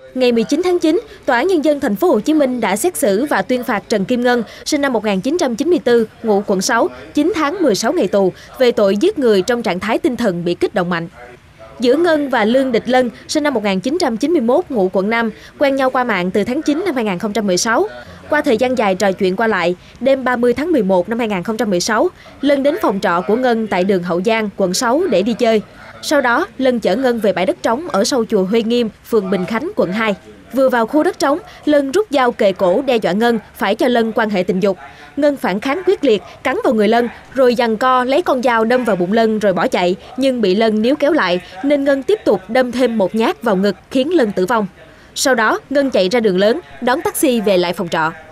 Ngày 19 tháng 9, Tòa án Nhân dân Thành phố Hồ Chí Minh đã xét xử và tuyên phạt Trần Kim Ngân, sinh năm 1994, ngụ quận 6, 9 tháng 16 ngày tù về tội giết người trong trạng thái tinh thần bị kích động mạnh. Giữa Ngân và Lương Địch Lân, sinh năm 1991, ngụ quận 5, quen nhau qua mạng từ tháng 9 năm 2016. Qua thời gian dài trò chuyện qua lại, đêm 30 tháng 11 năm 2016, Lân đến phòng trọ của Ngân tại đường Hậu Giang, quận 6 để đi chơi. Sau đó, Lân chở Ngân về bãi đất trống ở sau chùa Huy Nghiêm, phường Bình Khánh, quận 2. Vừa vào khu đất trống, Lân rút dao kề cổ đe dọa Ngân phải cho Lân quan hệ tình dục. Ngân phản kháng quyết liệt, cắn vào người Lân, rồi giằng co lấy con dao đâm vào bụng Lân rồi bỏ chạy, nhưng bị Lân níu kéo lại nên Ngân tiếp tục đâm thêm một nhát vào ngực khiến Lân tử vong. Sau đó, Ngân chạy ra đường lớn, đón taxi về lại phòng trọ.